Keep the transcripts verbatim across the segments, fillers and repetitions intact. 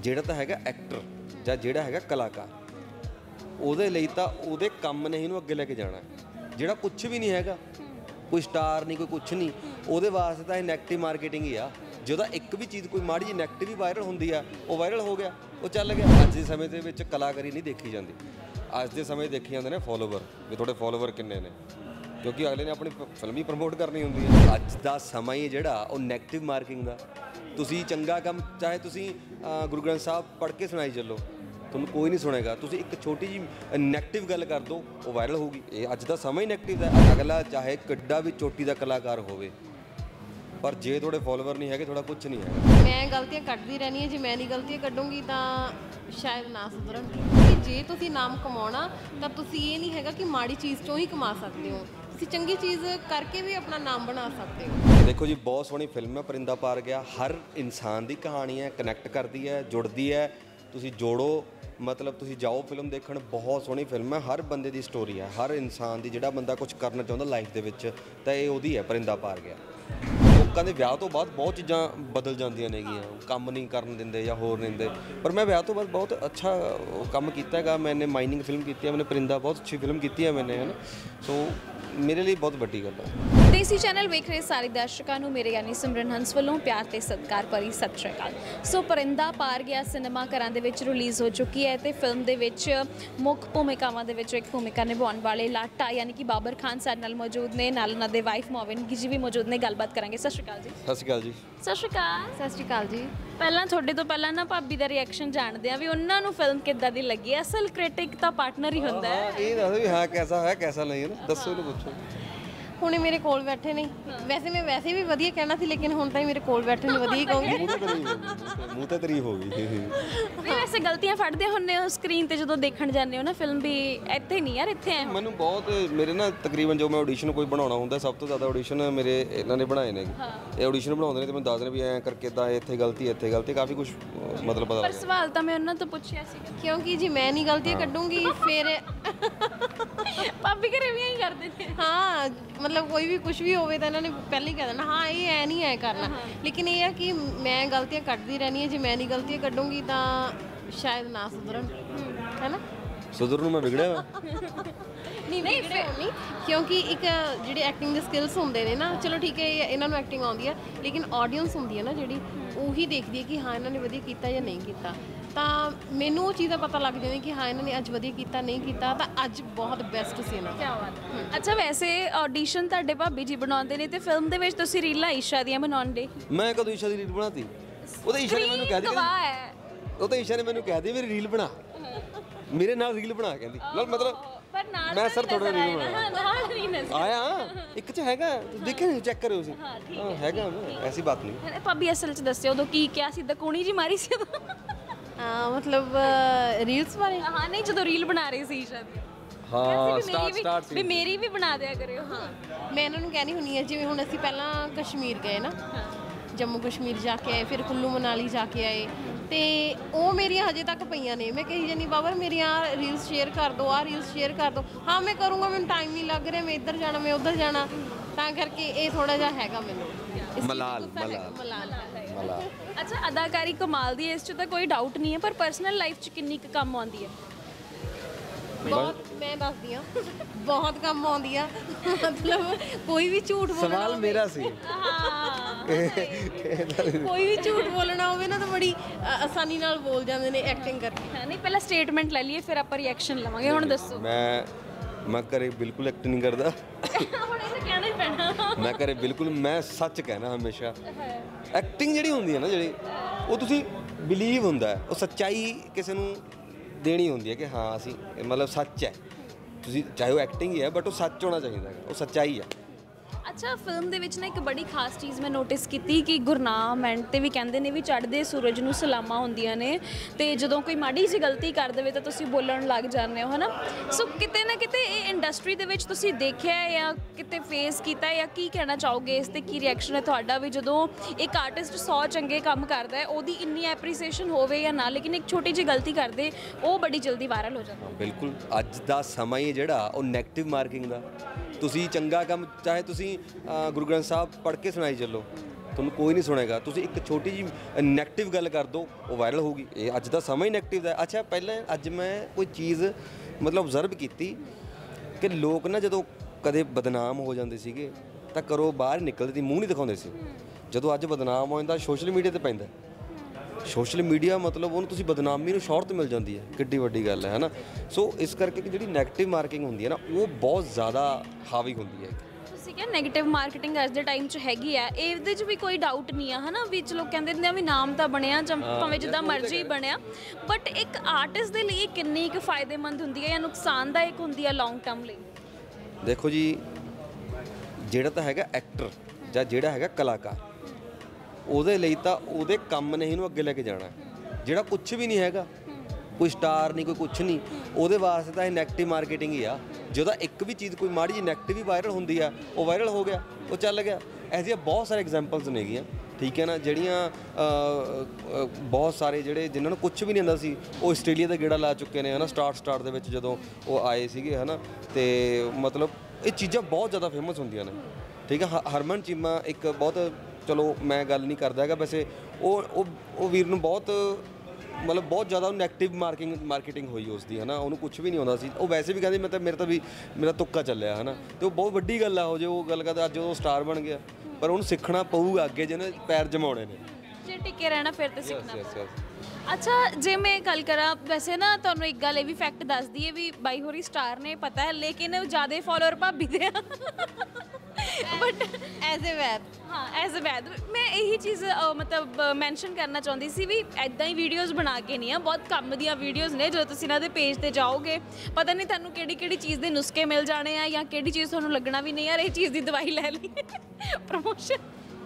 ਜਿਹੜਾ ਤਾਂ ਹੈਗਾ ਐਕਟਰ ਜਾਂ ਜਿਹੜਾ ਹੈਗਾ ਕਲਾਕਾਰ, ਉਹਦੇ ਲਈ ਤਾਂ ਉਹਦੇ ਕੰਮ ਨੇ ਇਹਨੂੰ ਅੱਗੇ ਲੈ ਕੇ ਜਾਣਾ। ਜਿਹੜਾ ਕੁਛ ਵੀ ਨਹੀਂ ਹੈਗਾ, ਕੋਈ ਸਟਾਰ ਨਹੀਂ, ਕੋਈ ਕੁਛ ਨਹੀਂ, ਉਹਦੇ ਵਾਸਤੇ ਤਾਂ ਇਹ ਨੈਗੇਟਿਵ ਮਾਰਕੀਟਿੰਗ ਹੀ ਆ। ਜੇ ਉਹਦਾ ਇੱਕ ਵੀ ਚੀਜ਼ ਕੋਈ ਮਾੜੀ ਜਿਹੀ ਨੈਗੇਟਿਵ ਵੀ ਵਾਇਰਲ ਹੁੰਦੀ ਆ, ਉਹ ਵਾਇਰਲ ਹੋ ਗਿਆ, ਉਹ ਚੱਲ ਗਿਆ। ਅੱਜ ਦੇ ਸਮੇਂ ਦੇ ਵਿੱਚ ਕਲਾਕਾਰੀ ਨਹੀਂ ਦੇਖੀ ਜਾਂਦੀ, ਅੱਜ ਦੇ ਸਮੇਂ ਦੇਖੇ ਜਾਂਦੇ ਨੇ ਫੋਲੋਵਰ, ਵੀ ਤੁਹਾਡੇ ਫੋਲੋਵਰ ਕਿੰਨੇ ਨੇ, ਕਿਉਂਕਿ ਅਗਲੇ ਨੇ ਆਪਣੀ ਫਿਲਮ ਹੀ ਪ੍ਰਮੋਟ ਕਰਨੀ ਹੁੰਦੀ ਹੈ। ਅੱਜ ਦਾ ਸਮਾਂ ਹੀ ਜਿਹੜਾ ਉਹ ਨੈਗੇਟਿਵ ਮਾਰਕਿੰਗ ਦਾ। ਤੁਸੀਂ ਚੰਗਾ ਕੰਮ ਚਾਹੇ ਤੁਸੀਂ ਗੁਰੂ ਗ੍ਰੰਥ ਸਾਹਿਬ ਪੜ੍ਹ ਕੇ ਸੁਣਾਈ ਚੱਲੋ, ਤੁਹਾਨੂੰ ਕੋਈ ਨਹੀਂ ਸੁਣੇਗਾ। ਤੁਸੀਂ ਇੱਕ ਛੋਟੀ ਜਿਹੀ ਨੈਗੇਟਿਵ ਗੱਲ ਕਰ ਦਿਓ, ਉਹ ਵਾਇਰਲ ਹੋਊਗੀ। ਇਹ ਅੱਜ ਦਾ ਸਮਾਂ ਹੀ ਨੈਗੇਟਿਵ ਦਾ। ਅਗਲਾ ਚਾਹੇ ਕਿੱਡਾ ਵੀ ਚੋਟੀ ਦਾ ਕਲਾਕਾਰ ਹੋਵੇ, ਪਰ ਜੇ ਤੁਹਾਡੇ ਫੋਲੋਵਰ ਨਹੀਂ ਹੈਗੇ, ਤੁਹਾਡਾ ਕੁਝ ਨਹੀਂ ਹੈਗਾ। ਮੈਂ ਗਲਤੀਆਂ ਕੱਢਦੀ ਰਹਿੰਦੀ ਹਾਂ, ਜੇ ਮੈਂ ਨਹੀਂ ਗਲਤੀਆਂ ਕੱਢੂੰਗੀ ਤਾਂ ਸ਼ਾਇਦ ਨਾ ਸੁਧਰਨ। ਕਿ ਜੇ ਤੁਸੀਂ ਨਾਮ ਕਮਾਉਣਾ ਤਾਂ ਤੁਸੀਂ ਇਹ ਨਹੀਂ ਹੈਗਾ ਕਿ ਮਾੜੀ ਚੀਜ਼ ਚੋਂ ਹੀ ਕਮਾ ਸਕਦੇ ਹੋ, ਤੁਸੀਂ ਚੰਗੀ ਚੀਜ਼ ਕਰਕੇ ਵੀ ਆਪਣਾ ਨਾਮ ਬਣਾ ਸਕਦੇ ਹੋ। ਦੇਖੋ ਜੀ, ਬਹੁਤ ਸੋਹਣੀ ਫਿਲਮ ਹੈ ਪਰਿੰਦਾ ਪਾਰ ਗਿਆ। ਹਰ ਇਨਸਾਨ ਦੀ ਕਹਾਣੀ ਹੈ, ਕਨੈਕਟ ਕਰਦੀ ਹੈ, ਜੁੜਦੀ ਹੈ। ਤੁਸੀਂ ਜੋੜੋ, ਮਤਲਬ ਤੁਸੀਂ ਜਾਓ ਫਿਲਮ ਦੇਖਣ, ਬਹੁਤ ਸੋਹਣੀ ਫਿਲਮ ਹੈ। ਹਰ ਬੰਦੇ ਦੀ ਸਟੋਰੀ ਹੈ, ਹਰ ਇਨਸਾਨ ਦੀ, ਜਿਹੜਾ ਬੰਦਾ ਕੁਝ ਕਰਨਾ ਚਾਹੁੰਦਾ ਲਾਈਫ ਦੇ ਵਿੱਚ, ਤਾਂ ਇਹ ਉਹਦੀ ਹੈ ਪਰਿੰਦਾ ਪਾਰ ਗਿਆ। ਲੋਕਾਂ ਦੇ ਵਿਆਹ ਤੋਂ ਬਾਅਦ ਬਹੁਤ ਚੀਜ਼ਾਂ ਬਦਲ ਜਾਂਦੀਆਂ ਨੇਗੀਆਂ, ਕੰਮ ਨਹੀਂ ਕਰਨ ਦਿੰਦੇ ਜਾਂ ਹੋਰ ਨਹੀਂ ਦਿੰਦੇ, ਪਰ ਮੈਂ ਵਿਆਹ ਤੋਂ ਬਾਅਦ ਬਹੁਤ ਅੱਛਾ ਕੰਮ ਕੀਤਾ ਹੈਗਾ। ਮੈਨੇ ਮਾਈਨਿੰਗ ਫਿਲਮ ਕੀਤੀ ਹੈ, ਮੈਨੇ ਪਰਿੰਦਾ ਬਹੁਤ ਅੱਛੀ ਫਿਲਮ ਕੀਤੀ ਹੈ ਮੈਨੇ, ਹੈ ਨਾ। ਸੋ ਮੇਰੇ ਲਈ ਬਹੁਤ ਵੱਡੀ ਗੱਲ ਹੈ। ਦੇਸੀ ਚੈਨਲ ਵੇਖ ਰਹੇ ਸਾਰੇ ਦਰਸ਼ਕਾਂ ਨੂੰ ਮੇਰੇ ਯਾਨੀ ਸਿਮਰਨ ਹੰਸ ਵੱਲੋਂ ਪਿਆਰ ਤੇ ਸਤਿਕਾਰ ਭਰੀ ਸਤਿ ਸ਼੍ਰੀ ਅਕਾਲ। ਸੋ ਪਰਿੰਦਾ ਪਾਰ ਗਿਆ ਸਿਨੇਮਾ ਘਰਾਂ ਦੇ ਵਿੱਚ ਰਿਲੀਜ਼ ਹੋ ਚੁੱਕੀ ਹੈ ਤੇ ਫਿਲਮ ਦੇ ਵਿੱਚ ਮੁੱਖ ਭੂਮਿਕਾਵਾਂ ਦੇ ਵਿੱਚੋਂ ਇੱਕ ਭੂਮਿਕਾ ਨਿਭਾਉਣ ਵਾਲੇ ਲਾਟਾ ਯਾਨੀ ਕਿ ਬਾਬਰ ਖਾਨ ਸਾਡੇ ਨਾਲ ਮੌਜੂਦ ਨੇ, ਨਾਲ ਉਹਨਾਂ ਦੇ ਵਾਈਫ ਮੋਵਿਨ ਜੀ ਵੀ ਮੌਜੂਦ ਨੇ। ਗੱਲਬਾਤ ਕਰਾਂਗੇ। ਸਤਿ ਸ਼੍ਰੀ ਅਕਾਲ ਜੀ। ਸਤਿ ਸ਼੍ਰੀ ਅਕਾਲ ਜੀ। ਸਤਿ ਸ਼੍ਰੀ ਅਕਾਲ। ਸਤਿ ਸ਼੍ਰੀ ਅਕਾਲ ਜੀ। ਪਹਿਲਾਂ ਤੁਹਾਡੇ ਤੋਂ ਪਹਿਲਾਂ ਨਾ ਭਾਬੀ ਦਾ ਰਿਐਕਸ਼ਨ ਜਾਣਦੇ ਆ ਵੀ ਉਹਨਾਂ ਨੂੰ ਫਿਲਮ ਕਿੱਦਾਂ ਦੀ ਲੱਗੀ। ਅਸਲ ਕ੍ਰਿਟਿਕ ਤਾਂ ਪਾਰਟਨਰ ਹੀ ਹੁੰਦਾ ਹੈ। ਇਹ ਦੱਸੋ ਵੀ ਹਾਂ ਕੈਸਾ ਹੈ ਕੈਸਾ ਨਹੀਂ ਹੈ ਨਾ, ਦੱਸੋ ਇਹਨੂੰ ਪੁੱਛੋ। ਹੁਣੇ ਮੇਰੇ ਕੋਲ ਬੈਠੇ ਨੇ, ਵੈਸੇ ਮੈਂ ਵੈਸੇ ਵੀ ਵਧੀਆ ਕਹਿਣਾ ਸੀ, ਲੇਕਿਨ ਹੁਣ ਤਾਂ ਮੇਰੇ ਕੋਲ ਬੈਠੇ ਨੇ ਵਧੀਆ ਹੀ ਕਹੂੰਗੀ। ਮੂੰਹ ਤੇ ਤਾਰੀਫ ਹੋ ਗਈ। ਨਹੀਂ ਵੈਸੇ ਗਲਤੀਆਂ ਫੜਦੇ ਹੁੰਦੇ ਹੋ ਸਕਰੀਨ ਤੇ ਜਦੋਂ ਦੇਖਣ ਜਾਂਦੇ ਹੋ ਨਾ ਫਿਲਮ, ਵੀ ਇੱਥੇ ਨਹੀਂ ਯਾਰ ਇੱਥੇ ਐ। ਮੈਨੂੰ ਬਹੁਤ ਮੇਰੇ ਨਾ ਤਕਰੀਬਨ ਜੋ ਮੈਂ ਆਡੀਸ਼ਨ ਕੋਈ ਬਣਾਉਣਾ ਹੁੰਦਾ, ਸਭ ਤੋਂ ਜ਼ਿਆਦਾ ਆਡੀਸ਼ਨ ਮੇਰੇ ਇਹਨਾਂ ਨੇ ਬਣਾਏ ਨੇ। ਇਹ ਆਡੀਸ਼ਨ ਬਣਾਉਂਦੇ ਨੇ ਤੇ ਮੈਨੂੰ ਦੱਸਦੇ ਨੇ ਵੀ ਐਂ ਕਰਕੇ ਤਾਂ ਇੱਥੇ ਗਲਤੀ ਇੱਥੇ ਗਲਤੀ, ਕਾਫੀ ਕੁਝ ਮਤਲਬ ਪਤਾ। ਪਰ ਸਵਾਲ ਤਾਂ ਮੈਂ ਉਹਨਾਂ ਤੋਂ ਪੁੱਛਿਆ ਸੀ, ਕਿਉਂਕਿ ਜੇ ਮੈਂ ਨਹੀਂ ਗਲਤੀਆਂ ਕੱਢੂੰਗੀ ਫਿਰ ਭਾਬੀ ਘਰੇ ਵੀ ਐਂ ਕਰਦੇ ਨੇ। ਹਾਂ, ਮਤਲਬ ਕੋਈ ਵੀ ਕੁਝ ਵੀ ਹੋਵੇ ਤਾਂ ਇਹਨਾਂ ਨੇ ਪਹਿਲਾਂ ਹੀ ਕਹਿ ਦੇਣਾ ਹਾਂ ਇਹ ਐ ਨਹੀਂ ਐ ਕਰਨਾ। ਲੇਕਿਨ ਇਹ ਆ ਕਿ ਮੈਂ ਗਲਤੀਆਂ ਕੱਢਦੀ ਰਹਿੰਦੀ ਹਾਂ, ਜੇ ਮੈਂ ਨਹੀਂ ਗਲਤੀਆਂ ਕੱਢੂੰਗੀ ਤਾਂ ਸ਼ਾਇਦ ਨਾ ਸੁਧਰਨ, ਹੈ ਨਾ। ਸੁਧਰ ਨੂੰ ਮੈਂ ਵਿਗੜਿਆ ਵਾ ਨਹੀਂ ਨਹੀਂ ਨਹੀਂ, ਕਿਉਂਕਿ ਇੱਕ ਜਿਹੜੇ ਐਕਟਿੰਗ ਦੇ ਸਕਿੱਲਸ ਹੁੰਦੇ ਨੇ ਨਾ, ਚਲੋ ਠੀਕ ਹੈ ਇਹਨਾਂ ਨੂੰ ਐਕਟਿੰਗ ਆਉਂਦੀ ਹੈ, ਲੇਕਿਨ ਆਡੀਅנס ਹੁੰਦੀ ਹੈ ਨਾ ਜਿਹੜੀ, ਉਹੀ ਦੇਖਦੀ ਹੈ ਕਿ ਹਾਂ ਇਹਨਾਂ ਨੇ ਵਧੀਆ ਕੀਤਾ ਜਾਂ ਨਹੀਂ ਕੀਤਾ। ਤਾਂ ਮੈਨੂੰ ਉਹ ਚੀਜ਼ ਦਾ ਪਤਾ ਲੱਗ ਜਾਂਦਾ ਕਿ ਹਾਂ ਇਹਨਾਂ ਨੇ ਅੱਜ ਵਧੀਆ ਕੀਤਾ ਨਹੀਂ ਕੀਤਾ, ਤਾਂ ਅੱਜ ਬਹੁਤ ਬੈਸਟ ਸੀ ਇਹਨਾਂ ਦਾ। ਕੀ ਬਾਤ। ਅੱਛਾ ਵੈਸੇ ਆਡੀਸ਼ਨ ਤੁਹਾਡੇ ਭਾਬੀ ਜੀ ਬਣਾਉਂਦੇ ਨੇ ਤੇ ਫਿਲਮ ਦੇ ਵਿੱਚ ਤੁਸੀਂ ਰੀਲਾਂ ਈਸ਼ਾ ਦੀਆਂ ਬਣਾਉਂਦੇ। ਮੈਂ ਕਦੋਂ ਈਸ਼ਾ ਦੀ ਰੀਲ ਬਣਾਤੀ? ਉਹ ਤਾਂ ਈਸ਼ਾ ਨੇ ਮੈਨੂੰ ਕਹਿ ਦਿੱਤਾ, ਉਹ ਤਾਂ ਈਸ਼ਾ ਨੇ ਮੈਨੂੰ ਕਹਿ ਦਿੱਤੀ ਮੇਰੀ ਰੀਲ ਬਣਾ, ਮੇਰੇ ਨਾਲ ਰੀਲ ਬਣਾ ਕਹਿੰਦੀ। ਨਾਲ ਮਤਲਬ ਪਰ ਨਾਲ ਮੈਂ ਸਰ ਤੁਹਾਡਾ ਰੀਲ ਬਣਾ ਨਾਲ ਨਹੀਂ ਨਜ਼ਰ ਆਇਆ, ਇੱਕ ਚ ਹੈਗਾ, ਦੇਖਿਆ ਚੈੱਕ ਕਰਿਓ ਤੁਸੀਂ। ਹਾਂ ਹੈਗਾ, ਐਸੀ ਬਾਤ ਨਹੀਂ। ਭਾਬੀ ਅਸਲ ਚ ਦੱਸਿਓ ਉਦੋਂ ਕੀ ਕਿਹਾ ਸੀ, ਦਕੂਣੀ ਜੀ ਮਾਰੀ ਸੀ ਉਦੋਂ? ਹਾਂ ਮਤਲਬ ਰੀਲਸ ਬਾਰੇ? ਹਾਂ ਨਹੀਂ, ਜਦੋਂ ਰੀਲ ਬਣਾ ਰਹੀ ਸੀ ਈਸ਼ਾ ਦੀ। ਹਾਂ ਸਟਾਰਟ ਸਟਾਰਟ ਸੀ ਵੀ ਮੇਰੀ ਵੀ ਬਣਾ ਦਿਆ ਕਰਿਓ। ਹਾਂ ਮੈਂ ਇਹਨਾਂ ਨੂੰ ਕਹਿਣੀ ਹੁੰਦੀ ਹਾਂ, ਜਿਵੇਂ ਹੁਣ ਅਸੀਂ ਪਹਿਲਾਂ ਕਸ਼ਮੀਰ ਗਏ ਨਾ, ਜੰਮੂ ਕਸ਼ਮੀਰ ਜਾ ਕੇ ਆਏ, ਫਿਰ ਕੁੱਲੂ ਮਨਾਲੀ ਜਾ ਕੇ ਆਏ, ਤੇ ਉਹ ਮੇਰੀਆਂ ਹਜੇ ਤੱਕ ਪਈਆਂ ਨੇ। ਮੈਂ ਕਹੀ ਜਾਨੀ ਬਾਬਰ ਮੇਰੀਆਂ ਰੀਲਸ ਸ਼ੇਅਰ ਕਰ ਦਿਓ, ਆਹ ਰੀਲਸ ਸ਼ੇਅਰ ਕਰ ਦਿਓ। ਹਾਂ ਮੈਂ ਕਰੂੰਗਾ, ਮੈਨੂੰ ਟਾਈਮ ਨਹੀਂ ਲੱਗ ਰਿਹਾ, ਮੈਂ ਇੱਧਰ ਜਾਣਾ ਮੈਂ ਉੱਧਰ ਜਾਣਾ, ਤਾਂ ਕਰਕੇ ਇਹ ਥੋੜਾ ਜਿਹਾ ਹੈਗਾ ਮੈਨੂੰ ਮਲਾਲ ਮਲਾਲ ਮਲਾਲ। ਅੱਛਾ ਅਦਾਕਾਰੀ ਕਮਾਲ ਦੀ, ਇਸ 'ਚ ਤਾਂ ਕੋਈ ਡਾਊਟ ਨਹੀਂ ਹੈ, ਪਰ ਪਰਸਨਲ ਲਾਈਫ 'ਚ ਕਿੰਨੀ ਕੁ ਕੰਮ ਆਉਂਦੀ ਹੈ? ਬਹੁਤ, ਮੈਂ ਦੱਸਦੀ ਹਾਂ ਬਹੁਤ ਕੰਮ ਆਉਂਦੀ ਆ। ਮਤਲਬ ਕੋਈ ਵੀ ਝੂਠ ਬੋਲਣਾ, ਸਵਾਲ ਮੇਰਾ ਸੀ। ਕੋਈ ਵੀ ਝੂਠ ਬੋਲਣਾ ਹੋਵੇ ਨਾ ਤਾਂ ਬੜੀ ਆਸਾਨੀ ਨਾਲ ਬੋਲ ਜਾਂਦੇ ਨੇ ਐਕਟਿੰਗ ਕਰਕੇ। ਨਹੀਂ ਪਹਿਲਾਂ ਸਟੇਟਮੈਂਟ ਲੈ ਲਈਏ, ਫਿਰ ਆਪਾਂ ਰਿਐਕਸ਼ਨ ਲਵਾਂਗੇ। ਹੁਣ ਦੱਸੋ। ਮੈਂ ਮੈਂ ਘਰੇ ਬਿਲਕੁਲ ਐਕਟ ਨਹੀਂ ਕਰਦਾ। ਹੁਣ ਇਹ ਤਾਂ ਕਹਿਣਾ ਹੀ ਪੈਣਾ। ਮੈਂ ਘਰੇ ਬਿਲਕੁਲ, ਮੈਂ ਸੱਚ ਕਹਿਣਾ ਹਮੇਸ਼ਾ। ਐਕਟਿੰਗ ਜਿਹੜੀ ਹੁੰਦੀ ਹੈ ਨਾ, ਜਿਹੜੀ ਉਹ ਤੁਸੀਂ ਬਿਲੀਵ ਹੁੰਦਾ, ਉਹ ਸੱਚਾਈ ਕਿਸੇ ਨੂੰ ਦੇਣੀ ਹੁੰਦੀ ਹੈ ਕਿ ਹਾਂ ਅਸੀਂ ਮਤਲਬ ਸੱਚ ਹੈ। ਤੁਸੀਂ ਚਾਹੇ ਉਹ ਐਕਟਿੰਗ ਹੀ ਹੈ, ਬਟ ਉਹ ਸੱਚ ਹੋਣਾ ਚਾਹੀਦਾ ਹੈ, ਉਹ ਸੱਚਾਈ ਹੈ। ਅੱਛਾ ਫਿਲਮ ਦੇ ਵਿੱਚ ਨਾ ਇੱਕ ਬੜੀ ਖਾਸ ਚੀਜ਼ ਮੈਂ ਨੋਟਿਸ ਕੀਤੀ ਕਿ ਗੁਰਨਾਮ ਐਂਡ ਤੇ ਵੀ ਕਹਿੰਦੇ ਨੇ ਵੀ ਚੜ੍ਹਦੇ ਸੂਰਜ ਨੂੰ ਸਲਾਮਾਂ ਹੁੰਦੀਆਂ ਨੇ, ਤੇ ਜਦੋਂ ਕੋਈ ਮਾੜੀ ਜਿਹੀ ਗਲਤੀ ਕਰ ਦੇਵੇ ਤਾਂ ਤੁਸੀਂ ਬੋਲਣ ਲੱਗ ਜਾਂਦੇ ਹੋ, ਹੈ ਨਾ। ਸੋ ਕਿਤੇ ਨਾ ਕਿਤੇ ਇਹ ਇੰਡਸਟਰੀ ਦੇ ਵਿੱਚ ਤੁਸੀਂ ਦੇਖਿਆ ਜਾਂ ਕਿਤੇ ਫੇਸ ਕੀਤਾ, ਜਾਂ ਕੀ ਕਹਿਣਾ ਚਾਹੋਗੇ ਇਸ 'ਤੇ? ਕੀ ਰਿਐਕਸ਼ਨ ਹੈ ਤੁਹਾਡਾ ਵੀ ਜਦੋਂ ਇੱਕ ਆਰਟਿਸਟ ਸੌ ਚੰਗੇ ਕੰਮ ਕਰਦਾ ਹੈ, ਉਹਦੀ ਇੰਨੀ ਐਪਰੀਸੀਏਸ਼ਨ ਹੋਵੇ ਜਾਂ ਨਾ, ਲੇਕਿਨ ਇੱਕ ਛੋਟੀ ਜਿਹੀ ਗਲਤੀ ਕਰਦੇ ਉਹ ਬੜੀ ਜਲਦੀ ਵਾਇਰਲ ਹੋ ਜਾਂਦਾ? ਬਿਲਕੁਲ, ਅੱਜ ਦਾ ਸਮਾਂ ਹੀ ਜਿਹੜਾ ਉਹ ਨੈਗੇਟਿਵ ਮਾਰਕਿੰਗ ਦਾ। ਤੁਸੀਂ ਚੰਗਾ ਕੰਮ ਚਾਹੇ ਤੁਸੀਂ ਗੁਰੂ ਗ੍ਰੰਥ ਸਾਹਿਬ ਪੜ੍ਹ ਕੇ ਸੁਣਾਈ ਚੱਲੋ, ਤੁਹਾਨੂੰ ਕੋਈ ਨਹੀਂ ਸੁਣੇਗਾ। ਤੁਸੀਂ ਇੱਕ ਛੋਟੀ ਜਿਹੀ ਨੈਗੇਟਿਵ ਗੱਲ ਕਰ ਦਿਓ, ਉਹ ਵਾਇਰਲ ਹੋਊਗੀ। ਇਹ ਅੱਜ ਦਾ ਸਮਾਂ ਹੀ ਨੈਗੇਟਿਵ ਦਾ। ਅੱਛਾ, ਪਹਿਲਾਂ ਅੱਜ ਮੈਂ ਕੋਈ ਚੀਜ਼ ਮਤਲਬ ਓਬਜ਼ਰਵ ਕੀਤੀ ਕਿ ਲੋਕ ਨਾ ਜਦੋਂ ਕਦੇ ਬਦਨਾਮ ਹੋ ਜਾਂਦੇ ਸੀਗੇ ਤਾਂ ਘਰੋਂ ਬਾਹਰ ਨਿਕਲਦੇ ਸੀ, ਮੂੰਹ ਨਹੀਂ ਦਿਖਾਉਂਦੇ ਸੀ। ਜਦੋਂ ਅੱਜ ਬਦਨਾਮ ਹੋ ਜਾਂਦਾ ਸੋਸ਼ਲ ਮੀਡੀਆ ਤੇ ਪੈਂਦਾ। ਸੋਸ਼ਲ ਮੀਡੀਆ ਮਤਲਬ ਉਹਨੂੰ ਤੁਸੀਂ ਬਦਨਾਮੀ ਨੂੰ ਸ਼ੋਹਰਤ ਮਿਲ ਜਾਂਦੀ ਹੈ, ਕਿੱਡੀ ਵੱਡੀ ਗੱਲ ਹੈ ਹੈ ਨਾ। ਸੋ ਇਸ ਕਰਕੇ ਕਿ ਜਿਹੜੀ ਨੈਗੇਟਿਵ ਮਾਰਕਿੰਗ ਹੁੰਦੀ ਹੈ ਨਾ, ਉਹ ਬਹੁਤ ਜ਼ਿਆਦਾ ਹਾਵੀ ਹੁੰਦੀ ਹੈ। ਤੁਸੀਂ ਕਿਹਾ ਨੈਗੇਟਿਵ ਮਾਰਕੀਟਿੰਗ ਅੱਜ ਦੇ ਟਾਈਮ 'ਚ ਹੈਗੀ ਆ, ਇਹਦੇ 'ਚ ਵੀ ਕੋਈ ਡਾਊਟ ਨਹੀਂ ਆ ਹੈ ਨਾ। ਵਿੱਚ ਲੋਕ ਕਹਿੰਦੇ ਨੇ ਵੀ ਨਾਮ ਤਾਂ ਬਣਿਆ ਜਾਂ ਭਾਵੇਂ ਜਿੱਦਾਂ ਮਰਜ਼ੀ ਬਣਿਆ, ਬਟ ਇੱਕ ਆਰਟਿਸਟ ਦੇ ਲਈ ਕਿੰਨੀ ਕੁ ਫਾਇਦੇਮੰਦ ਹੁੰਦੀ ਹੈ ਜਾਂ ਨੁਕਸਾਨਦਾਇਕ ਹੁੰਦੀ ਹੈ ਲੌਂਗ ਟਰਮ ਲਈ? ਦੇਖੋ ਜੀ, ਜਿਹੜਾ ਤਾਂ ਹੈਗਾ ਐਕਟਰ ਜਾਂ ਜਿਹੜਾ ਹੈਗਾ ਕਲਾਕਾਰ, ਉਹਦੇ ਲਈ ਤਾਂ ਉਹਦੇ ਕੰਮ ਨੇ ਇਹਨੂੰ ਅੱਗੇ ਲੈ ਕੇ ਜਾਣਾ। ਜਿਹੜਾ ਕੁਛ ਵੀ ਨਹੀਂ ਹੈਗਾ, ਕੋਈ ਸਟਾਰ ਨਹੀਂ, ਕੋਈ ਕੁਛ ਨਹੀਂ, ਉਹਦੇ ਵਾਸਤੇ ਤਾਂ ਇਹ ਨੈਗੇਟਿਵ ਮਾਰਕੀਟਿੰਗ ਹੀ ਆ। ਜਦੋਂ ਇੱਕ ਵੀ ਚੀਜ਼ ਕੋਈ ਮਾੜੀ ਜਿਹੀ ਨੈਗੇਟਿਵ ਹੀ ਵਾਇਰਲ ਹੁੰਦੀ ਆ, ਉਹ ਵਾਇਰਲ ਹੋ ਗਿਆ, ਉਹ ਚੱਲ ਗਿਆ। ਐਸੀਆਂ ਬਹੁਤ ਸਾਰੇ ਐਗਜ਼ਾਮਪਲਸ ਨੇਗੀਆਂ, ਠੀਕ ਹੈ ਨਾ, ਜਿਹੜੀਆਂ ਬਹੁਤ ਸਾਰੇ ਜਿਹੜੇ ਜਿਨ੍ਹਾਂ ਨੂੰ ਕੁਛ ਵੀ ਨਹੀਂ ਆਉਂਦਾ ਸੀ, ਉਹ ਆਸਟ੍ਰੇਲੀਆ ਦਾ ਗੇੜਾ ਲਾ ਚੁੱਕੇ ਨੇ ਹੈ ਨਾ। ਸਟਾਰਟ ਸਟਾਰਟ ਦੇ ਵਿੱਚ ਜਦੋਂ ਉਹ ਆਏ ਸੀਗੇ ਹੈ ਨਾ, ਅਤੇ ਮਤਲਬ ਇਹ ਚੀਜ਼ਾਂ ਬਹੁਤ ਜ਼ਿਆਦਾ ਫੇਮਸ ਹੁੰਦੀਆਂ ਨੇ, ਠੀਕ ਹੈ। ਹ ਹਰਮਨ ਚੀਮਾ ਇੱਕ ਬਹੁਤ, ਚਲੋ ਮੈਂ ਗੱਲ ਨਹੀਂ ਕਰਦਾ ਹੈਗਾ, ਵੈਸੇ ਉਹ ਉਹ ਉਹ ਵੀਰ ਨੂੰ ਬਹੁਤ ਮਤਲਬ ਬਹੁਤ ਜ਼ਿਆਦਾ ਨੈਗੇਟਿਵ ਮਾਰਕਿੰਗ ਮਾਰਕੀਟਿੰਗ ਹੋਈ ਉਸ ਦੀ ਹੈ ਨਾ। ਉਹਨੂੰ ਕੁਛ ਵੀ ਨਹੀਂ ਆਉਂਦਾ ਸੀ, ਉਹ ਵੈਸੇ ਵੀ ਕਹਿੰਦੇ ਮੈਂ ਤਾਂ ਮੇਰੇ ਤਾਂ ਵੀ ਮੇਰਾ ਤੁੱਕਾ ਚੱਲਿਆ ਹੈ ਨਾ। ਅਤੇ ਉਹ ਬਹੁਤ ਵੱਡੀ ਗੱਲ ਆ ਉਹ ਜੇ ਉਹ ਗੱਲ ਕਰਦਾ। ਅੱਜ ਉਹ ਸਟਾਰ ਬਣ ਗਿਆ, ਪਰ ਉਹਨੂੰ ਸਿੱਖਣਾ ਪਊਗਾ ਅੱਗੇ, ਜਿਹਨੇ ਪੈਰ ਜਮਾਉਣੇ ਨੇ। ਜੇ ਟਿੱਕੇ ਰਹਿਣਾ ਫਿਰ ਤੇ ਸਿੱਖਣਾ। ਅੱਛਾ, ਜੇ ਮੈਂ ਗੱਲ ਕਰਾਂ, ਵੈਸੇ ਨਾ ਤੁਹਾਨੂੰ ਇੱਕ ਗੱਲ ਇਹ ਵੀ ਫੈਕਟ ਦੱਸ ਦਈਏ ਵੀ ਬਾਈ ਹੋਰੀ ਸਟਾਰ ਨੇ, ਪਤਾ ਹੈ, ਲੇਕਿਨ ਜ਼ਿਆਦਾ ਫੋਲੋਅਰ ਭਾਬੀ ਦੇ ਆ। ਬਟ ਐਜ਼ ਏ ਵੈਦ, ਹਾਂ ਐਜ਼ ਅ ਵੈਦ ਮੈਂ ਇਹੀ ਚੀਜ਼ ਮਤਲਬ ਮੈਂਸ਼ਨ ਕਰਨਾ ਚਾਹੁੰਦੀ ਸੀ ਵੀ ਐਦਾਂ ਹੀ ਵੀਡੀਓਜ਼ ਬਣਾ ਕੇ ਨਹੀਂ ਆ, ਬਹੁਤ ਕੰਮ ਦੀਆਂ ਵੀਡੀਓਜ਼ ਨੇ। ਜਦੋਂ ਤੁਸੀਂ ਇਹਨਾਂ ਦੇ ਪੇਜ ਤੇ ਜਾਓਗੇ, ਪਤਾ ਨਹੀਂ ਤੁਹਾਨੂੰ ਕਿਹੜੀ ਕਿਹੜੀ ਚੀਜ਼ ਦੇ ਨੁਸਖੇ ਮਿਲ ਜਾਣੇ ਆ, ਜਾਂ ਕਿਹੜੀ ਚੀਜ਼ ਤੁਹਾਨੂੰ ਲੱਗਣਾ ਵੀ ਨਹੀਂ ਯਾਰ ਇਹ ਚੀਜ਼ ਦੀ ਦਵਾਈ ਲੈ ਲਈ। ਪ੍ਰਮੋਸ਼ਨ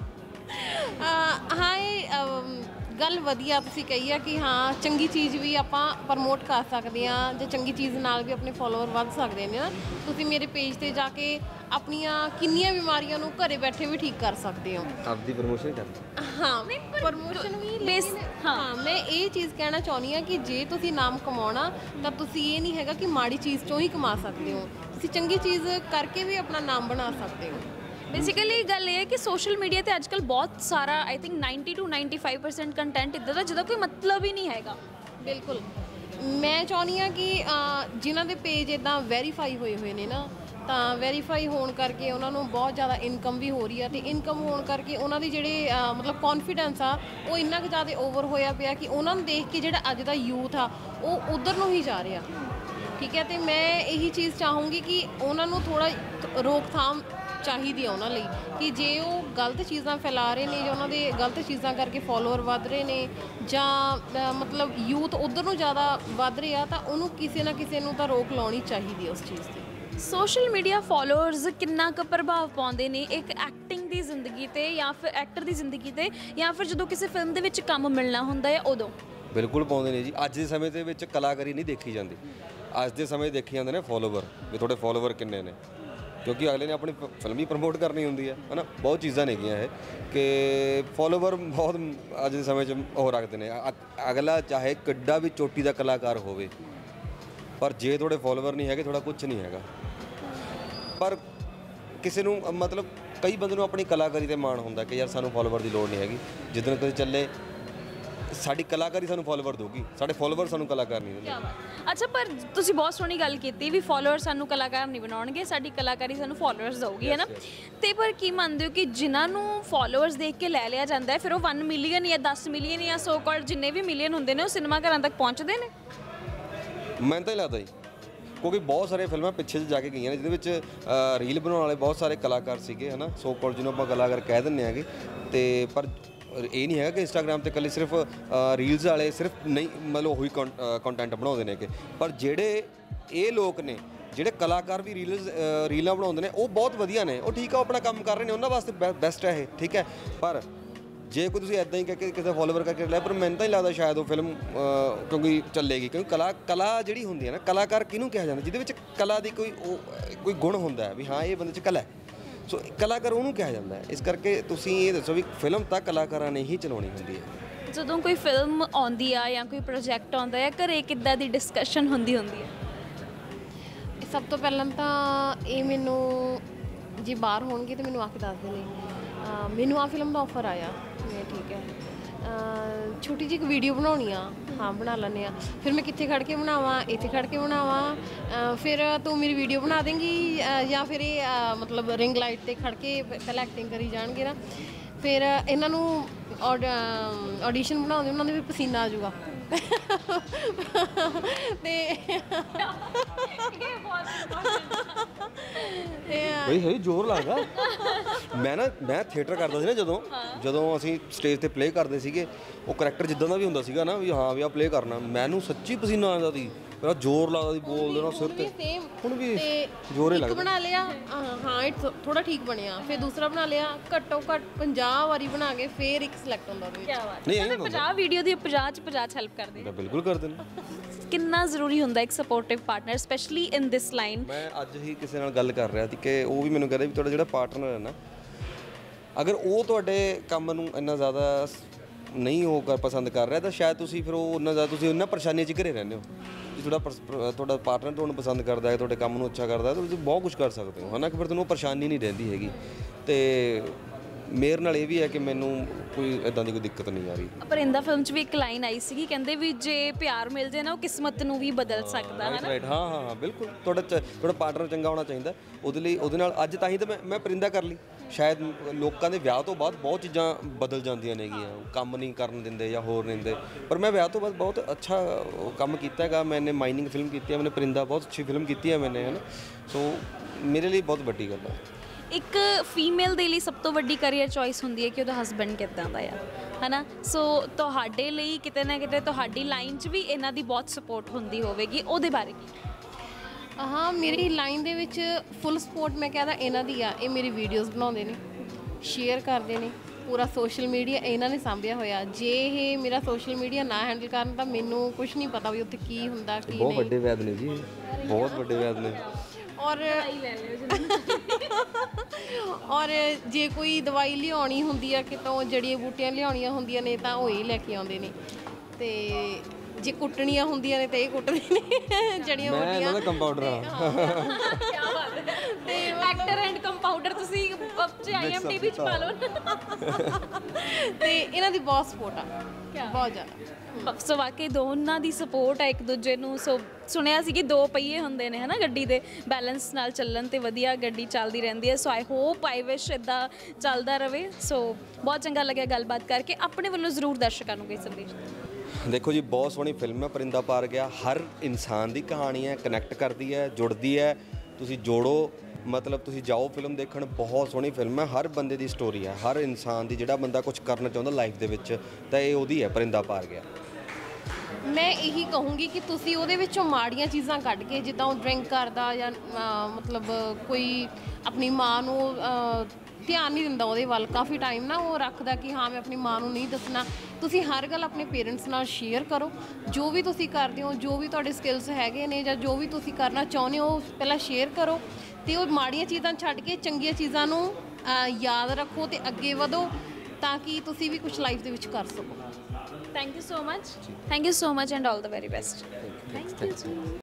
ਹਾਂ, ਇਹ ਗੱਲ ਵਧੀਆ ਤੁਸੀਂ ਕਹੀ ਆ ਕਿ ਹਾਂ ਚੰਗੀ ਚੀਜ਼ ਵੀ ਆਪਾਂ ਪ੍ਰਮੋਟ ਕਰ ਸਕਦੇ ਹਾਂ, ਜਾਂ ਚੰਗੀ ਚੀਜ਼ ਨਾਲ ਵੀ ਆਪਣੇ ਫੋਲੋਅਰ ਵੱਧ ਸਕਦੇ ਨੇ ਨਾ। ਤੁਸੀਂ ਮੇਰੇ ਪੇਜ ਤੇ ਜਾ ਕੇ ਆਪਣੀਆਂ ਕਿੰਨੀਆਂ ਬਿਮਾਰੀਆਂ ਨੂੰ ਘਰੇ ਬੈਠੇ ਵੀ ਠੀਕ ਕਰ ਸਕਦੇ ਹੋ। ਆਪਦੀ ਪ੍ਰਮੋਸ਼ਨ ਕਰ ਹਾਂ, ਪ੍ਰਮੋਸ਼ਨ ਵੀ ਬੇਸ ਹਾਂ। ਮੈਂ ਇਹ ਚੀਜ਼ ਕਹਿਣਾ ਚਾਹੁੰਦੀ ਹਾਂ ਕਿ ਜੇ ਤੁਸੀਂ ਨਾਮ ਕਮਾਉਣਾ ਤਾਂ ਤੁਸੀਂ ਇਹ ਨਹੀਂ ਹੈਗਾ ਕਿ ਮਾੜੀ ਚੀਜ਼ ਚੋਂ ਹੀ ਕਮਾ ਸਕਦੇ ਹੋ, ਤੁਸੀਂ ਚੰਗੀ ਚੀਜ਼ ਕਰਕੇ ਵੀ ਆਪਣਾ ਨਾਮ ਬਣਾ ਸਕਦੇ ਹੋ। ਬੇਸਿਕਲੀ ਗੱਲ ਇਹ ਹੈ ਕਿ ਸੋਸ਼ਲ ਮੀਡੀਆ ਤੇ ਅੱਜ ਕੱਲ੍ਹ ਬਹੁਤ ਸਾਰਾ I think ninety two ninety five percent content ਇੱਦਾਂ ਦਾ ਜਿਹਦਾ ਕੋਈ ਮਤਲਬ ਹੀ ਨਹੀਂ ਹੈਗਾ। ਬਿਲਕੁਲ, ਮੈਂ ਚਾਹੁੰਦੀ ਹਾਂ ਕਿ ਜਿਨ੍ਹਾਂ ਦੇ ਪੇਜ ਇੱਦਾਂ ਵੈਰੀਫਾਈ ਹੋਏ ਹੋਏ ਨੇ ਨਾ, ਤਾਂ ਵੈਰੀਫਾਈ ਹੋਣ ਕਰਕੇ ਉਹਨਾਂ ਨੂੰ ਬਹੁਤ ਜ਼ਿਆਦਾ ਇਨਕਮ ਵੀ ਹੋ ਰਹੀ ਆ, ਅਤੇ ਇਨਕਮ ਹੋਣ ਕਰਕੇ ਉਹਨਾਂ ਦੀ ਜਿਹੜੇ ਮਤਲਬ ਕੌਨਫੀਡੈਂਸ ਆ ਉਹ ਇੰਨਾ ਕੁ ਜ਼ਿਆਦਾ ਓਵਰ ਹੋਇਆ ਪਿਆ ਕਿ ਉਹਨਾਂ ਨੂੰ ਦੇਖ ਕੇ ਜਿਹੜਾ ਅੱਜ ਦਾ ਯੂਥ ਆ ਉਹ ਉਧਰ ਨੂੰ ਹੀ ਜਾ ਰਿਹਾ, ਠੀਕ ਹੈ। ਅਤੇ ਮੈਂ ਇਹੀ ਚੀਜ਼ ਚਾਹੂੰਗੀ ਕਿ ਉਹਨਾਂ ਨੂੰ ਥੋੜ੍ਹਾ ਰੋਕਥਾਮ ਚਾਹੀਦੀ ਆ ਉਹਨਾਂ ਲਈ, ਕਿ ਜੇ ਉਹ ਗਲਤ ਚੀਜ਼ਾਂ ਫੈਲਾ ਰਹੇ ਨੇ ਜਾਂ ਉਹਨਾਂ ਦੇ ਗਲਤ ਚੀਜ਼ਾਂ ਕਰਕੇ ਫੋਲੋਅਰ ਵੱਧ ਰਹੇ ਨੇ, ਜਾਂ ਮਤਲਬ ਯੂਥ ਉਧਰ ਨੂੰ ਜ਼ਿਆਦਾ ਵੱਧ ਰਿਹਾ, ਤਾਂ ਉਹਨੂੰ ਕਿਸੇ ਨਾ ਕਿਸੇ ਨੂੰ ਤਾਂ ਰੋਕ ਲਾਉਣੀ ਚਾਹੀਦੀ ਉਸ ਚੀਜ਼ 'ਤੇ। ਸੋਸ਼ਲ ਮੀਡੀਆ ਫੋਲੋਅਰਸ ਕਿੰਨਾ ਕੁ ਪ੍ਰਭਾਵ ਪਾਉਂਦੇ ਨੇ ਇੱਕ ਐਕਟਿੰਗ ਦੀ ਜ਼ਿੰਦਗੀ 'ਤੇ, ਜਾਂ ਫਿਰ ਐਕਟਰ ਦੀ ਜ਼ਿੰਦਗੀ 'ਤੇ, ਜਾਂ ਫਿਰ ਜਦੋਂ ਕਿਸੇ ਫਿਲਮ ਦੇ ਵਿੱਚ ਕੰਮ ਮਿਲਣਾ ਹੁੰਦਾ ਹੈ ਉਦੋਂ? ਬਿਲਕੁਲ ਪਾਉਂਦੇ ਨੇ ਜੀ। ਅੱਜ ਦੇ ਸਮੇਂ ਦੇ ਵਿੱਚ ਕਲਾਕਾਰੀ ਨਹੀਂ ਦੇਖੀ ਜਾਂਦੀ, ਅੱਜ ਦੇ ਸਮੇਂ ਦੇਖੇ ਜਾਂਦੇ ਨੇ ਫੋਲੋਵਰ, ਵੀ ਤੁਹਾਡੇ ਫੋਲੋਵਰ ਕਿੰਨੇ ਨੇ, ਕਿਉਂਕਿ ਅਗਲੇ ਨੇ ਆਪਣੀ ਫਿਲਮ ਹੀ ਪ੍ਰਮੋਟ ਕਰਨੀ ਹੁੰਦੀ ਹੈ ਹੈ ਨਾ। ਬਹੁਤ ਚੀਜ਼ਾਂ ਨੇਗੀਆਂ ਇਹ ਕਿ ਫੋਲੋਵਰ ਬਹੁਤ ਅੱਜ ਦੇ ਸਮੇਂ 'ਚ ਉਹ ਰੱਖਦੇ ਨੇ। ਅਗਲਾ ਚਾਹੇ ਕਿੱਡਾ ਵੀ ਚੋਟੀ ਦਾ ਕਲਾਕਾਰ ਹੋਵੇ, ਪਰ ਜੇ ਤੁਹਾਡੇ ਫੋਲੋਵਰ ਨਹੀਂ ਹੈਗੇ, ਤੁਹਾਡਾ ਕੁਛ ਨਹੀਂ ਹੈਗਾ। ਪਰ ਕਿਸੇ ਨੂੰ ਮਤਲਬ ਕਈ ਬੰਦੇ ਨੂੰ ਆਪਣੀ ਕਲਾਕਾਰੀ 'ਤੇ ਮਾਣ ਹੁੰਦਾ ਕਿ ਯਾਰ ਸਾਨੂੰ ਫੋਲੋਵਰ ਦੀ ਲੋੜ ਨਹੀਂ ਹੈਗੀ, ਜਿੱਦਣ ਕਦੇ ਚੱਲੇ ਸਾਡੀ ਕਲਾਕਾਰੀ ਸਾਨੂੰ ਫੋਲੋਵਰ ਦਊਗੀ, ਸਾਡੇ ਫੋਲੋਵਰ ਸਾਨੂੰ ਕਲਾਕਾਰ ਨਹੀਂ ਦਿੰਦੇ। ਅੱਛਾ, ਪਰ ਤੁਸੀਂ ਬਹੁਤ ਸੋਹਣੀ ਗੱਲ ਕੀਤੀ ਵੀ ਫੋਲੋਅਰ ਸਾਨੂੰ ਕਲਾਕਾਰ ਨਹੀਂ ਬਣਾਉਣਗੇ, ਸਾਡੀ ਕਲਾਕਾਰੀ ਸਾਨੂੰ ਫੋਲੋਅਰਸ ਦਊਗੀ, ਹੈ ਨਾ। ਤੇ ਪਰ ਕੀ ਮੰਨਦੇ ਹੋ ਕਿ ਜਿਨ੍ਹਾਂ ਨੂੰ ਫੋਲੋਅਰਸ ਦੇਖ ਕੇ ਲੈ ਲਿਆ ਜਾਂਦਾ ਹੈ, ਫਿਰ ਉਹ ਇੱਕ ਮਿਲੀਅਨ ਜਾਂ ਦਸ ਮਿਲੀਅਨ ਜਾਂ ਸੋ ਕਾਲਡ ਜਿੰਨੇ ਵੀ ਮਿਲੀਅਨ ਹੁੰਦੇ ਨੇ, ਉਹ ਸਿਨੇਮਾ ਘਰਾਂ ਤੱਕ ਪਹੁੰਚਦੇ ਨੇ? ਮੈਨੂੰ ਤਾਂ ਹੀ ਲੱਗਦਾ ਜੀ, ਕਿਉਂਕਿ ਬਹੁਤ ਸਾਰੇ ਫਿਲਮਾਂ ਪਿੱਛੇ ਜਾ ਕੇ ਗਈਆਂ ਨੇ ਜਿਹਦੇ ਵਿੱਚ ਰੀਲ ਬਣਾਉਣ ਵਾਲੇ ਬਹੁਤ ਸਾਰੇ ਕਲਾਕਾਰ ਸੀਗੇ, ਹੈ ਨਾ, ਸੋ ਕਾਲਡ ਜਿਹਨੂੰ ਆਪਾਂ ਕਲਾਕਾਰ ਕਹਿ ਦਿੰਦੇ ਹੈਗੇ। ਅਤੇ ਪਰ ਇਹ ਨਹੀਂ ਹੈਗਾ ਕਿ ਇੰਸਟਾਗ੍ਰਾਮ 'ਤੇ ਇਕੱਲੇ ਸਿਰਫ ਰੀਲਸ ਵਾਲੇ ਸਿਰਫ ਨਹੀਂ ਮਤਲਬ ਉਹੀ ਕੰਟੈਂਟ ਬਣਾਉਂਦੇ ਨੇ ਕਿ, ਪਰ ਜਿਹੜੇ ਇਹ ਲੋਕ ਨੇ ਜਿਹੜੇ ਕਲਾਕਾਰ ਵੀ ਰੀਲਸ ਰੀਲਾਂ ਬਣਾਉਂਦੇ ਨੇ ਉਹ ਬਹੁਤ ਵਧੀਆ ਨੇ, ਉਹ ਠੀਕ ਆ, ਉਹ ਆਪਣਾ ਕੰਮ ਕਰ ਰਹੇ ਨੇ, ਉਹਨਾਂ ਵਾਸਤੇ ਬੈਸਟ ਹੈ ਇਹ, ਠੀਕ ਹੈ। ਪਰ ਜੇ ਕੋਈ ਤੁਸੀਂ ਇੱਦਾਂ ਹੀ ਕਹਿ ਕੇ ਕਿਸੇ ਫੋਲੋਵਰ ਕਰਕੇ ਲੈ, ਪਰ ਮੈਨੂੰ ਤਾਂ ਨਹੀਂ ਲੱਗਦਾ ਸ਼ਾਇਦ ਉਹ ਫਿਲਮ ਕਿਉਂਕਿ ਚੱਲੇਗੀ, ਕਿਉਂਕਿ ਕਲਾ ਕਲਾ ਜਿਹੜੀ ਹੁੰਦੀ ਹੈ ਨਾ, ਕਲਾਕਾਰ ਕਿਹਨੂੰ ਕਿਹਾ ਜਾਂਦਾ ਜਿਹਦੇ ਵਿੱਚ ਕਲਾ ਦੀ ਕੋਈ ਉਹ ਕੋਈ ਗੁਣ ਹੁੰਦਾ ਵੀ ਹਾਂ ਇਹ ਬੰਦੇ 'ਚ ਕਲਾ ਹੈ, ਸੋ ਕਲਾਕਾਰ ਉਹਨੂੰ ਕਿਹਾ ਜਾਂਦਾ ਹੈ। ਇਸ ਕਰਕੇ ਤੁਸੀਂ ਇਹ ਦੱਸੋ ਵੀ ਫਿਲਮ ਤਾਂ ਕਲਾਕਾਰਾਂ ਨੇ ਹੀ ਚਲਾਉਣੀ ਹੁੰਦੀ ਹੈ। ਜਦੋਂ ਕੋਈ ਫਿਲਮ ਆਉਂਦੀ ਆ ਜਾਂ ਕੋਈ ਪ੍ਰੋਜੈਕਟ ਆਉਂਦਾ ਹੈ, ਘਰੇ ਕਿੱਦਾਂ ਦੀ ਡਿਸਕਸ਼ਨ ਹੁੰਦੀ ਹੁੰਦੀ ਹੈ? ਸਭ ਤੋਂ ਪਹਿਲਾਂ ਤਾਂ ਇਹ ਮੈਨੂੰ ਜੇ ਬਾਹਰ ਹੋਣਗੇ ਤਾਂ ਮੈਨੂੰ ਆ ਕੇ ਦੱਸਦੇ ਨੇ ਅਹ ਮੈਨੂੰ ਆ ਫਿਲਮ ਦਾ ਆਫਰ ਆਇਆ, ਮੈਂ ਠੀਕ ਹੈ ਅਹ ਛੋਟੀ ਜਿਹੀ ਇੱਕ ਵੀਡੀਓ ਬਣਾਉਣੀ ਆ, ਹਾਂ ਬਣਾ ਲੈਂਦੇ ਆ। ਫਿਰ ਮੈਂ ਕਿੱਥੇ ਖੜ ਕੇ ਬਣਾਵਾਂ, ਇੱਥੇ ਖੜ ਕੇ ਬਣਾਵਾਂ, ਅਹ ਫਿਰ ਤੂੰ ਮੇਰੀ ਵੀਡੀਓ ਬਣਾ ਦੇਂਗੀ ਅਹ ਜਾਂ ਫਿਰ ਇਹ ਅਹ ਮਤਲਬ ਰਿੰਗ ਲਾਈਟ ਤੇ ਖੜ ਕੇ ਪਹਿਲਾਂ ਐਕਟਿੰਗ ਕਰੀ ਜਾਣਗੇ ਨਾ। ਫਿਰ ਇਹਨਾਂ ਨੂੰ ਆਡੀਸ਼ਨ ਬਣਾਉਂਦੇ ਉਹਨਾਂ ਦੇ ਵੀ ਪਸੀਨਾ ਆ ਜਾਊਗਾ ਤੇ ਬਈ ਹੈ ਜ਼ੋਰ ਲੱਗਦਾ। ਮੈਂ ਨਾ ਮੈਂ ਥੀਏਟਰ ਕਰਦਾ ਸੀ ਨਾ, ਜਦੋਂ ਜਦੋਂ ਅਸੀਂ ਸਟੇਜ ਤੇ ਪਲੇ ਕਰਦੇ ਸੀਗੇ, ਉਹ ਕਰੈਕਟਰ ਜਿੱਦਾਂ ਦਾ ਵੀ ਹੁੰਦਾ ਸੀਗਾ ਨਾ, ਵੀ ਹਾਂ ਵੀ ਆ ਪਲੇ ਕਰਨਾ, ਮੈਨੂੰ ਸੱਚੀ ਪਸੀਨਾ ਆਉਂਦਾ ਸੀ, ਮੇਰਾ ਜ਼ੋਰ ਲੱਗਦਾ ਸੀ ਬੋਲਦੇ ਨਾ ਸਿਰ ਤੇ। ਸੇਮ ਹੁਣ ਵੀ ਤੇ ਜ਼ੋਰ ਹੀ ਇੱਕ ਲੱਗਦਾ। ਬਣਾ ਲਿਆ, ਹਾਂ ਹਾਂ ਇਹ ਥੋੜਾ ਠੀਕ ਬਣਿਆ, ਫਿਰ ਦੂਸਰਾ ਬਣਾ ਲਿਆ, ਘੱਟੋ ਘੱਟ ਪੰਜਾਹ ਵਾਰੀ ਬਣਾ ਕੇ ਫਿਰ ਇੱਕ ਸਿਲੈਕਟ ਹੁੰਦਾ ਉਹਦੇ ਵਿੱਚ। ਕੀ ਬਾਤ ਨਹੀਂ, ਹੈ। ਇਹ ਮਤਲਬ ਪੰਜਾਹ ਵੀਡੀਓ ਦੀ ਪੰਜਾਹ ਚ ਪੰਜਾਹ ਹੈਲਪ ਕਰਦੇ ਮੈਂ ਬਿਲਕੁਲ ਕਰਦੇ ਨੇ। ਕਿੰਨਾ ਜ਼ਰੂਰੀ ਹੁੰਦਾ ਇੱਕ supportive partner, specially in this line. ਮੈਂ ਅੱਜ ਹੀ ਕਿਸੇ ਨਾਲ ਗੱਲ ਕਰ ਰਿਹਾ ਸੀ ਕਿ ਉਹ ਵੀ ਮੈਨੂੰ ਕਹਿੰਦੇ ਵੀ ਤੁਹਾਡਾ ਜਿਹੜਾ ਪਾਰਟਨਰ ਹੈ ਨਾ, ਅਗਰ ਉਹ ਤੁਹਾਡੇ ਕੰਮ ਨੂੰ ਇੰਨਾ ਜ਼ਿਆਦਾ ਨਹੀਂ ਉਹ ਕਰ ਪਸੰਦ ਕਰ ਰਿਹਾ, ਤਾਂ ਸ਼ਾਇਦ ਤੁਸੀਂ ਫਿਰ ਉਹ ਉਹਨਾਂ ਜ਼ਿਆਦਾ ਤੁਸੀਂ ਉਹਨਾਂ ਪਰੇਸ਼ਾਨੀ 'ਚ ਘਿਰੇ ਰਹਿੰਦੇ ਹੋ। ਜੇ ਤੁਹਾਡਾ ਪਰਸ- ਤੁਹਾਡਾ ਪਾਰਟਨਰ ਤੁਹਾਨੂੰ ਪਸੰਦ ਕਰਦਾ ਹੈ, ਤੁਹਾਡੇ ਕੰਮ ਨੂੰ ਅੱਛਾ ਕਰਦਾ ਹੈ, ਤਾਂ ਤੁਸੀਂ ਬਹੁਤ ਕੁਝ ਕਰ ਸਕਦੇ ਹੋ, ਹੈ ਨਾ, ਕਿ ਫਿਰ ਤੁਹਾਨੂੰ ਉਹ ਪਰੇਸ਼ਾਨੀ ਨਹੀਂ ਰਹਿੰਦੀ ਹੈਗੀ। ਤੇ ਮੇਰੇ ਨਾਲ ਇਹ ਵੀ ਹੈ ਕਿ ਮੈਨੂੰ ਕੋਈ ਇਦਾਂ ਦੀ ਕੋਈ ਦਿੱਕਤ ਨਹੀਂ ਆ ਰਹੀ। ਪਰਿੰਦਾ ਫਿਲਮ 'ਚ ਵੀ ਇੱਕ ਲਾਈਨ ਆਈ ਸੀਗੀ, ਕਹਿੰਦੇ ਵੀ ਜੇ ਪਿਆਰ ਮਿਲ ਜੇ ਨਾ, ਉਹ ਕਿਸਮਤ ਨੂੰ ਵੀ ਬਦਲ ਸਕਦਾ ਹੈ ਨਾ। ਰਾਈਟ, ਹਾਂ ਹਾਂ ਹਾਂ ਬਿਲਕੁਲ। ਤੁਹਾਡਾ ਚ- ਤੁਹਾਡਾ ਪਾਰਟਨਰ ਚੰਗਾ ਹੋਣਾ ਚਾਹੀਦਾ, ਉਹਦੇ ਲਈ ਉਹਦੇ ਨਾਲ ਅੱਜ ਤਾਂ ਹੀ ਤਾਂ ਮੈਂ ਮੈਂ ਪਰਿੰਦਾ ਕਰ ਲਈ। ਸ਼ਾਇਦ ਲੋਕਾਂ ਦੇ ਵਿਆਹ ਤੋਂ ਬਾਅਦ ਬਹੁਤ ਚੀਜ਼ਾਂ ਬਦਲ ਜਾਂਦੀਆਂ ਨੇਗੀਆਂ, ਕੰਮ ਨਹੀਂ ਕਰਨ ਦਿੰਦੇ ਜਾਂ ਹੋਰ ਨਹੀਂ ਦਿੰਦੇ, ਪਰ ਮੈਂ ਵਿਆਹ ਤੋਂ ਬਾਅਦ ਬਹੁਤ ਅੱਛਾ ਕੰਮ ਕੀਤਾ ਹੈਗਾ। ਮੈਨੇ ਮਾਈਨਿੰਗ ਫਿਲਮ ਕੀਤੀ ਹੈ, ਮੈਨੇ ਪਰਿੰਦਾ ਬਹੁਤ ਅੱਛੀ ਫਿਲਮ ਕੀਤੀ ਹੈ ਮੈਨੇ, ਹੈ ਨਾ। ਸੋ ਮੇਰੇ ਲਈ ਬਹੁਤ ਵੱਡੀ ਗੱਲ ਹੈ। ਇੱਕ ਫੀਮੇਲ ਦੇ ਲਈ ਸਭ ਤੋਂ ਵੱਡੀ ਕੈਰੀਅਰ ਚੋਇਸ ਹੁੰਦੀ ਹੈ ਕਿ ਉਹਦਾ ਹਸਬੈਂਡ ਕਿੱਦਾਂ ਦਾ ਆ, ਹੈ ਨਾ। ਸੋ ਤੁਹਾਡੇ ਲਈ ਕਿਤੇ ਨਾ ਕਿਤੇ ਤੁਹਾਡੀ ਲਾਈਨ 'ਚ ਵੀ ਇਹਨਾਂ ਦੀ ਬਹੁਤ ਸਪੋਰਟ ਹੁੰਦੀ ਹੋਵੇਗੀ, ਉਹਦੇ ਬਾਰੇ ਕੀ? ਹਾਂ, ਮੇਰੀ ਲਾਈਨ ਦੇ ਵਿੱਚ ਫੁੱਲ ਸਪੋਰਟ ਮੈਂ ਕਹਿੰਦਾ ਇਹਨਾਂ ਦੀ ਆ। ਇਹ ਮੇਰੀ ਵੀਡੀਓਜ਼ ਬਣਾਉਂਦੇ ਨੇ, ਸ਼ੇਅਰ ਕਰਦੇ ਨੇ, ਪੂਰਾ ਸੋਸ਼ਲ ਮੀਡੀਆ ਇਹਨਾਂ ਨੇ ਸਾਂਭਿਆ ਹੋਇਆ। ਜੇ ਇਹ ਮੇਰਾ ਸੋਸ਼ਲ ਮੀਡੀਆ ਨਾ ਹੈਂਡਲ ਕਰਨ ਤਾਂ ਮੈਨੂੰ ਕੁਝ ਨਹੀਂ ਪਤਾ ਵੀ ਉੱਥੇ ਕੀ ਹੁੰਦਾ ਕੀ ਬਹੁਤ ਨਹੀਂ। ਵੱਡੇ ਵੈਦ ਨੇ ਜੀ, ਬਹੁਤ ਵੱਡੇ ਵੈਦ ਨੇ। ਔਰ ਔਰ ਜੇ ਕੋਈ ਦਵਾਈ ਲਿਆਉਣੀ ਹੁੰਦੀ ਆ ਕਿਤੋਂ, ਜੜੀਆਂ ਬੂਟੀਆਂ ਲਿਆਉਣੀਆਂ ਹੁੰਦੀਆਂ ਨੇ, ਤਾਂ ਉਹ ਹੀ ਲੈ ਕੇ ਆਉਂਦੇ ਨੇ। ਤੇ ਜੇ ਕੁੱਟਣੀਆਂ ਹੁੰਦੀਆਂ ਨੇ ਤਾਂ ਇਹ ਕੁੱਟਦੇ ਨੇ ਜੜੀਆਂ ਮੈਂ ਬੂਟੀਆਂ। ਇਹਨਾਂ ਦਾ ਕੰਪਾਊਂਡਰ ਹਾਂ। ਕੀ ਬਾਤ ਹੈ। ਤੇ ਐਕਟਰ ਐਂਡ ਕੰਪਾਊਂਡਰ ਤੁਸੀਂ ਆਈਐਮਡੀਬੀ 'ਚ ਪਾ ਲਓ। ਤੇ ਇਹਨਾਂ ਦੀ ਬਹੁਤ ਸਪੋਰਟ ਆ, ਬਹੁਤ ਜ਼ਿਆਦਾ। ਸੋ ਵਾਕਈ ਦੋਨਾਂ ਦੀ ਸਪੋਰਟ ਹੈ ਇੱਕ ਦੂਜੇ ਨੂੰ। ਸੋ ਸੁਣਿਆ ਸੀ ਕਿ ਦੋ ਪਹੀਏ ਹੁੰਦੇ ਨੇ, ਹੈ ਨਾ, ਗੱਡੀ ਦੇ, ਬੈਲੈਂਸ ਨਾਲ ਚੱਲਣ ਤੇ ਵਧੀਆ ਗੱਡੀ ਚੱਲਦੀ ਰਹਿੰਦੀ ਹੈ। ਸੋ ਆਈ ਹੋਪ ਆਈ ਵਿਸ਼ ਇੱਦਾਂ ਚੱਲਦਾ ਰਹੇ। ਸੋ ਬਹੁਤ ਚੰਗਾ ਲੱਗਿਆ ਗੱਲਬਾਤ ਕਰਕੇ। ਆਪਣੇ ਵੱਲੋਂ ਜ਼ਰੂਰ ਦਰਸ਼ਕਾਂ ਨੂੰ ਕੋਈ ਸੰਦੇਸ਼ ਦਿਓ। ਦੇਖੋ ਜੀ, ਬਹੁਤ ਸੋਹਣੀ ਫਿਲਮ ਹੈ ਪਰਿੰਦਾ ਪਾਰ ਗਿਆ। ਹਰ ਇਨਸਾਨ ਦੀ ਕਹਾਣੀ ਹੈ, ਕਨੈਕਟ ਕਰਦੀ ਹੈ, ਜੁੜਦੀ ਹੈ। ਤੁਸੀਂ ਜੋੜੋ, ਮਤਲਬ ਤੁਸੀਂ ਜਾਓ ਫਿਲਮ ਦੇਖਣ। ਬਹੁਤ ਸੋਹਣੀ ਫਿਲਮ ਹੈ, ਹਰ ਬੰਦੇ ਦੀ ਸਟੋਰੀ ਹੈ, ਹਰ ਇਨਸਾਨ ਦੀ, ਜਿਹੜਾ ਬੰਦਾ ਕੁਝ ਕਰਨਾ ਚਾਹੁੰਦਾ ਲਾਈਫ ਦੇ ਵਿੱਚ, ਤਾਂ ਇਹ ਉਹਦੀ ਹੈ, ਪਰਿੰਦਾ ਪਾਰ ਗਿਆ। ਮੈਂ ਇਹੀ ਕਹੂੰਗੀ ਕਿ ਤੁਸੀਂ ਉਹਦੇ ਵਿੱਚੋਂ ਮਾੜੀਆਂ ਚੀਜ਼ਾਂ ਕੱਢ ਕੇ, ਜਿੱਦਾਂ ਉਹ ਡਰਿੰਕ ਕਰਦਾ ਜਾਂ ਅਹ, ਮਤਲਬ ਕੋਈ ਆਪਣੀ ਮਾਂ ਨੂੰ ਅਹ, ਧਿਆਨ ਨਹੀਂ ਦਿੰਦਾ ਉਹਦੇ ਵੱਲ, ਕਾਫੀ ਟਾਈਮ ਨਾ ਉਹ ਰੱਖਦਾ ਕਿ ਹਾਂ ਮੈਂ ਆਪਣੀ ਮਾਂ ਨੂੰ ਨਹੀਂ ਦੱਸਣਾ। ਤੁਸੀਂ ਹਰ ਗੱਲ ਆਪਣੇ ਪੇਰੈਂਟਸ ਨਾਲ ਸ਼ੇਅਰ ਕਰੋ। ਜੋ ਵੀ ਤੁਸੀਂ ਕਰਦੇ ਹੋ, ਜੋ ਵੀ ਤੁਹਾਡੇ ਸਕਿੱਲਸ ਹੈਗੇ ਨੇ, ਜਾਂ ਜੋ ਵੀ ਤੁਸੀਂ ਕਰਨਾ ਚਾਹੁੰਦੇ ਹੋ, ਪਹਿਲਾਂ ਸ਼ੇਅਰ ਕਰੋ। ਤੇ ਉਹ ਮਾੜੀਆਂ ਚੀਜ਼ਾਂ ਛੱਡ ਕੇ ਚੰਗੀਆਂ ਚੀਜ਼ਾਂ ਨੂੰ ਅਹ, ਯਾਦ ਰੱਖੋ ਤੇ ਅੱਗੇ ਵਧੋ, ਤਾਂ ਕਿ ਤੁਸੀਂ ਵੀ ਕੁਝ ਲਾਈਫ ਦੇ ਵਿੱਚ ਕਰ ਸਕੋ। Thank you so much. Thank you so much and all the very best. Thank you ਜੀ।